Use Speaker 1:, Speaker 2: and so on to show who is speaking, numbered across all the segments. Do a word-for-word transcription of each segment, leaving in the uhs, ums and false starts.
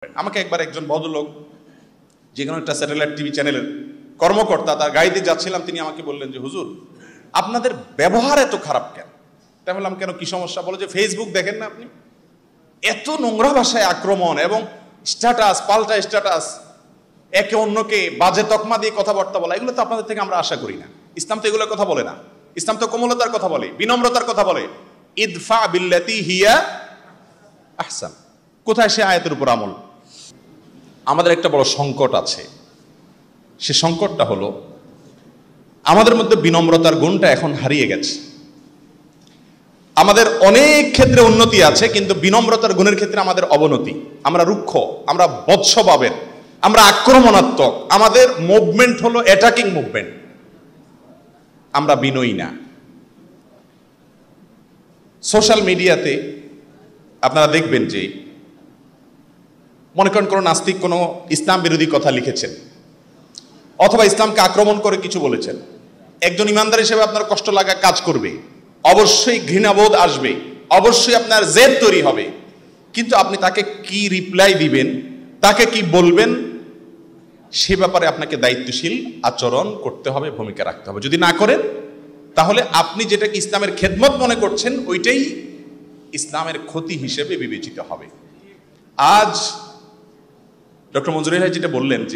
Speaker 1: আমাকে একবার একজন ভদ্রলোক যে কোনো একটা স্যাটেলাইট টিভি চ্যানেলের কর্মকর্তা তার গাড়িতে যাচ্ছিলাম, তিনি আমাকে বললেন যে হুজুর আপনাদের ব্যবহার এত খারাপ কেন? তাই বললাম কেন, কি সমস্যা? বলে যে ফেসবুক দেখেন না আপনি, এত নোংরা ভাষায় আক্রমণ এবং স্ট্যাটাস পাল্টা স্ট্যাটাস, একে অন্যকে বাজে তকমা দিয়ে কথাবার্তা বলা, এগুলো তো আপনাদের থেকে আমরা আশা করি না। ইসলাম তো এগুলোর কথা বলে না। ইসলাম তো কোমলতার কথা বলে, বিনম্রতার কথা বলে। ইদফা বিল্লাতি হিয়া আহসান। কোথায় সে আয়াতের উপর আমল? আমাদের একটা বড় সংকট আছে। সে সংকটটা হলো আমাদের মধ্যে বিনম্রতার গুণটা এখন হারিয়ে গেছে। আমাদের অনেক ক্ষেত্রে উন্নতি আছে, কিন্তু বিনম্রতার গুণের ক্ষেত্রে আমাদের অবনতি। আমরা রুক্ষ, আমরা বৎসভাবের, আমরা আক্রমণাত্মক। আমাদের মুভমেন্ট হলো অ্যাটাকিং মুভমেন্ট, আমরা বিনয়ী না। সোশ্যাল মিডিয়াতে আপনারা দেখবেন যে মনে করেন কোনো নাস্তিক কোনো ইসলাম বিরোধী কথা লিখেছেন, অথবা ইসলামকে আক্রমণ করে কিছু বলেছেন, একজন ইমানদার হিসেবে আপনার কষ্ট লাগা কাজ করবে, অবশ্যই ঘৃণাবোধ আসবে, অবশ্যই আপনার জেদ তৈরি হবে। কিন্তু আপনি তাকে কি রিপ্লাই দিবেন, তাকে কি বলবেন, সে ব্যাপারে আপনাকে দায়িত্বশীল আচরণ করতে হবে, ভূমিকা রাখতে হবে। যদি না করেন তাহলে আপনি যেটাকে ইসলামের খেদমত মনে করছেন ওইটাই ইসলামের ক্ষতি হিসেবে বিবেচিত হবে। আজ ডক্টর মঞ্জুরুল ভাই যেটা বললেন যে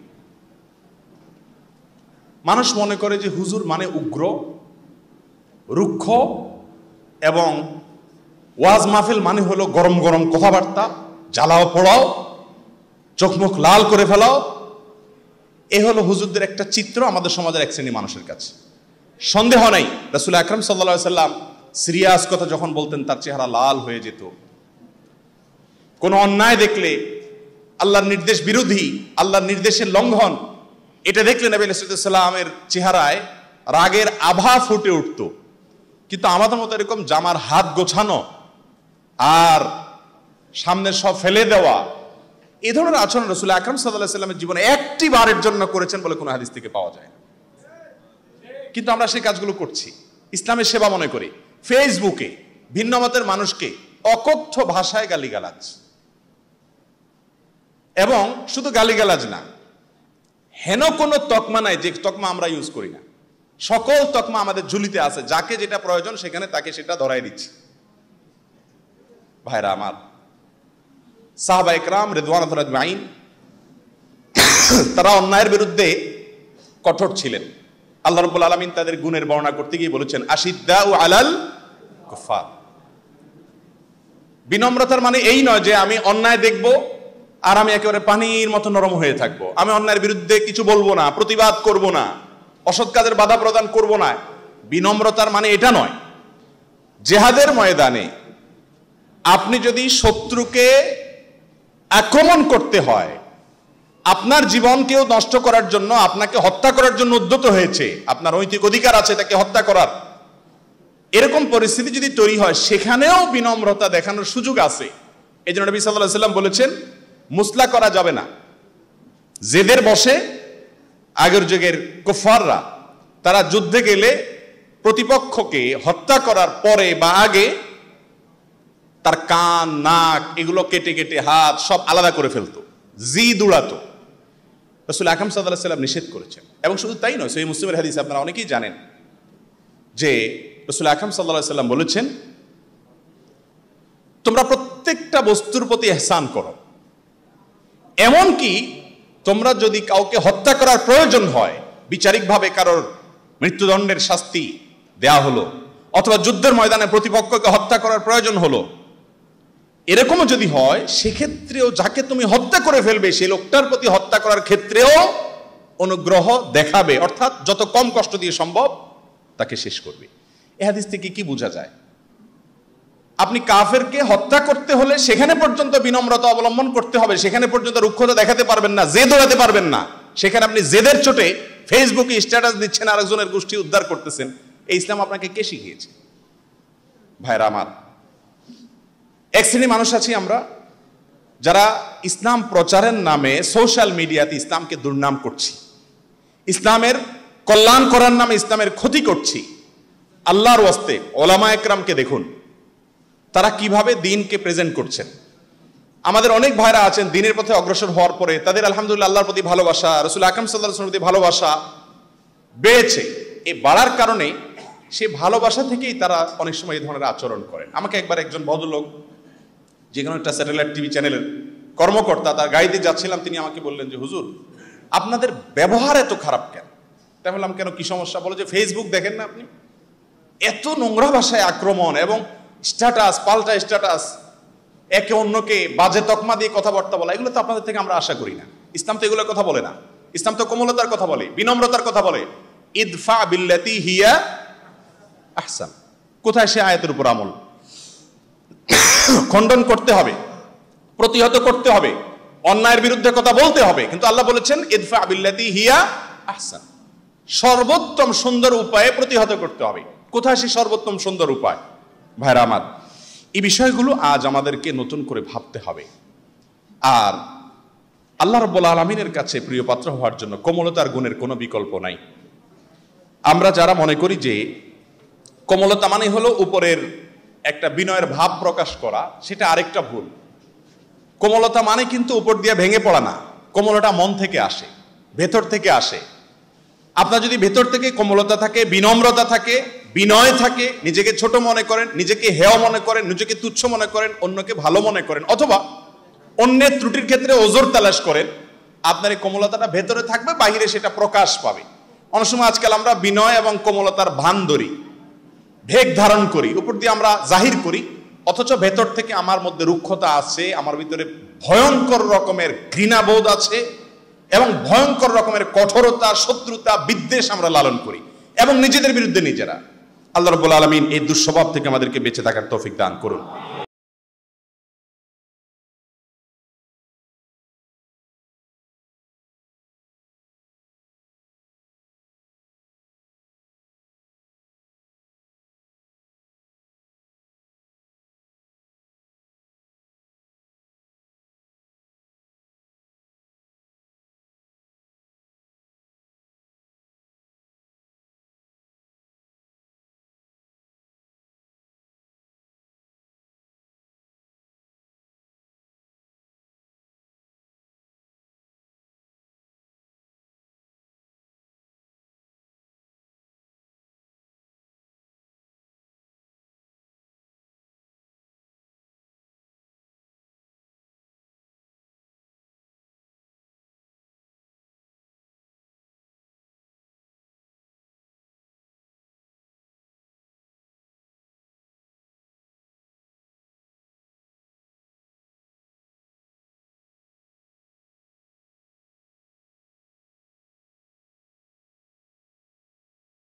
Speaker 1: মানুষ মনে করে যে হুজুর মানে উগ্র, রুক্ষ, এবং ওয়াজ মাহফিল মানে হলো গরম গরম কথাবার্তা, জ্বালাও পোড়াও, চোখমুখ লাল করে ফেলাও। এ হলো হুজুরদের একটা চিত্র আমাদের সমাজের এক শ্রেণী মানুষের কাছে। সন্দেহ নাই রাসূল আকরাম সাল্লাল্লাহু আলাইহি সাল্লাম সিরিয়াস কথা যখন বলতেন তার চেহারা লাল হয়ে যেত। কোনো অন্যায় দেখলে, আল্লাহর নির্দেশ বিরোধী, আল্লাহর নির্দেশের লঙ্ঘন, এটা দেখলে নবী আলাইহিস সালামের চেহারায় রাগের আভা ফুটে উঠত। কিন্তু আমাদের মতো এরকম জামার হাত গোছানো আর সামনে সব ফেলে দেওয়া, এ ধরনের আচরণ রাসূল আকরাম সাল্লাল্লাহু আলাইহি সাল্লামের জীবনে একটি বারের জন্য করেছেন বলে কোনো হাদিস থেকে পাওয়া যায় না। কিন্তু আমরা সেই কাজগুলো করছি, ইসলামের সেবা মনে করি। ফেসবুকে ভিন্ন মতের মানুষকে অকথ্য ভাষায় গালিগালাজ, এবং শুধু গালিগালাজ না, হেন কোনো তকমা নাই যে তকমা আমরা ইউজ করি না। সকল তকমা আমাদের ঝুলিতে আছে, যাকে যেটা প্রয়োজন সেখানে তাকে সেটা ধরাই দিচ্ছি। ভাইরা আমার, সাহাবা ইকরাম রিদওয়ানুল্লাহি আজমাইন তারা অন্যায়ের বিরুদ্ধে কঠোর ছিলেন। আল্লাহ রাব্বুল আলামিন তাদের গুণের বর্ণনা করতে গিয়ে বলেছেন আশিদ্দাউ আলাল কুফার। বিনম্রতার মানে এই নয় যে আমি অন্যায় দেখব আর আমি একেবারে পানির মতো নরম হয়ে থাকবো, আমি অন্যায়ের বিরুদ্ধে কিছু বলবো না, প্রতিবাদ করব না, অসৎ কাজের বাধা প্রদান করব না। বিনম্রতার মানে এটা নয়। জিহাদের ময়দানে আপনি যদি শত্রুকে আক্রমণ করতে হয়, আপনার জীবনকেও নষ্ট করার জন্য, আপনাকে হত্যা করার জন্য উদ্যত হয়েছে, আপনার নৈতিক অধিকার আছে তাকে হত্যা করার, এরকম পরিস্থিতি যদি তৈরি হয় সেখানেও বিনম্রতা দেখানোর সুযোগ আছে। এই জন্য নবী সাল্লাল্লাহু আলাইহি সাল্লাম বলেছেন মুসলা করা যাবে না। জেদের বসে আগের যুগের কুফাররা তারা যুদ্ধে গেলে প্রতিপক্ষকে হত্যা করার পরে বা আগে তার কান, নাক এগুলো কেটে কেটে হাত সব আলাদা করে ফেলতো, জিদ উড়াতো। রাসূল আকরাম সাল্লাল্লাহু আলাইহি সাল্লাম নিষেধ করেছেন। এবং শুধু তাই নয়, সহিহ মুসলিমের হাদিস আপনারা অনেকেই জানেন যে রাসূল আকরাম সাল্লাল্লাহু আলাইহি সাল্লাম বলেছেন তোমরা প্রত্যেকটা বস্তুর প্রতি ইহসান করো, এমনকি তোমরা যদি কাউকে হত্যা করার প্রয়োজন হয়, বিচারিকভাবে কারোর মৃত্যুদণ্ডের শাস্তি দেয়া হলো, অথবা যুদ্ধের ময়দানে প্রতিপক্ষকে হত্যা করার প্রয়োজন হলো, এরকমও যদি হয় সেক্ষেত্রেও যাকে তুমি হত্যা করে ফেলবে সেই লোকটার প্রতি হত্যা করার ক্ষেত্রেও অনুগ্রহ দেখাবে, অর্থাৎ যত কম কষ্ট দিয়ে সম্ভব তাকে শেষ করবে। এই হাদিস থেকে কি বোঝা যায়? আপনি কাফেরকে হত্যা করতে হলে সেখানে পর্যন্ত বিনম্রতা অবলম্বন করতে হবে, সেখানে পর্যন্ত রুক্ষতা দেখাতে পারবেন না, জেদ ওড়াতে পারবেন না। সেখানে আপনি জেদের চোটে ফেসবুকে স্ট্যাটাস দিচ্ছেন, আরেকজনের গোষ্ঠী উদ্ধার করতেছেন। এই ইসলাম আপনাকে কে শিখিয়েছে? ভাইরা আমার, এক শ্রেণী মানুষ আছি আমরা যারা ইসলাম প্রচারের নামে সোশ্যাল মিডিয়াতে ইসলামকে দুর্নাম করছি, ইসলামের কল্যাণ করার নামে ইসলামের ক্ষতি করছি। আল্লাহর ওয়াস্তে ওলামা একরামকে দেখুন তারা কিভাবে দ্বীনকে প্রেজেন্ট করছেন। আমাদের অনেক ভাইরা আছেন দিনের পথে অগ্রসর হওয়ার পরে তাদের আলহামদুলিল্লাহ আল্লাহর প্রতি ভালোবাসা, রাসূল আকরাম সাল্লাল্লাহু আলাইহি ওয়াসাল্লামের প্রতি ভালোবাসা বেড়েছে। এই বাড়ার কারণে সেই ভালোবাসা থেকেই তারা অনেক সময় এই ধরনের আচরণ করেন। আমাকে একবার একজন ভদ্রলোক, যে কোনো একটা স্যাটেলাইট টিভি চ্যানেলের কর্মকর্তা, তার গাড়িতে যাচ্ছিলাম, তিনি আমাকে বললেন যে হুজুর আপনাদের ব্যবহার এত খারাপ কেন? তাই বললাম কেন, কি সমস্যা? বলে যে ফেসবুক দেখেন না আপনি, এত নোংরা ভাষায় আক্রমণ এবং স্ট্যাটাস, পাল্টা স্ট্যাটাস, একে অন্যকে বাজে তকমা দিয়ে কথাবার্তা বলা, এগুলো তো আপনাদের থেকে আমরা আশা করি না। ইসলাম তো এগুলোর কথা বলে না। ইসলাম তো কোমলতার কথা বলে, বিনম্রতার কথা বলে। ইদফা বিল্লাতি হিয়া আহসান। কোথায় সে আয়াতের উপর আমল? খণ্ডন করতে হবে, প্রতিহত করতে হবে, অন্যায়ের বিরুদ্ধে কথা বলতে হবে, কিন্তু আল্লাহ বলেছেন ইদফা বিল্লাতি হিয়া আহসান, সর্বোত্তম সুন্দর উপায়ে প্রতিহত করতে হবে। কোথায় সেই সর্বোত্তম সুন্দর উপায়? ভাইরা আমার, এই বিষয়গুলো আজ আমাদেরকে নতুন করে ভাবতে হবে। আর আল্লাহ রাব্বুল আলামিনের কাছে প্রিয় পাত্র হওয়ার জন্য কোমলতার গুণের কোনো বিকল্প নাই। আমরা যারা মনে করি যে কোমলতা মানে হলো উপরের একটা বিনয়ের ভাব প্রকাশ করা, সেটা আরেকটা ভুল। কোমলতা মানে কিন্তু উপর দিয়ে ভেঙে পড়া না। কোমলতা মন থেকে আসে, ভেতর থেকে আসে। আপনার যদি ভেতর থেকে কোমলতা থাকে, বিনম্রতা থাকে, বিনয় থাকে, নিজেকে ছোট মনে করেন, নিজেকে হেয় মনে করেন, নিজেকে তুচ্ছ মনে করেন, অন্যকে ভালো মনে করেন, অথবা অন্যের ত্রুটির ক্ষেত্রে ওজর তালাশ করেন, আপনার এই কোমলতাটা ভেতরে থাকবে, বাহিরে সেটা প্রকাশ পাবে। অনেক সময় আজকাল আমরা বিনয় এবং কোমলতার ভান ধরি, ভেগ ধারণ করি, উপর দিয়ে আমরা জাহির করি, অথচ ভেতর থেকে আমার মধ্যে রুক্ষতা আছে, আমার ভিতরে ভয়ঙ্কর রকমের ঘৃণাবোধ আছে এবং ভয়ঙ্কর রকমের কঠোরতা, শত্রুতা, বিদ্বেষ আমরা লালন করি, এবং নিজেদের বিরুদ্ধে নিজেরা। আল্লাহ রাব্বুল আলামিন এই দুঃস্বভাব থেকে আমাদেরকে বেঁচে থাকার তৌফিক দান করুন।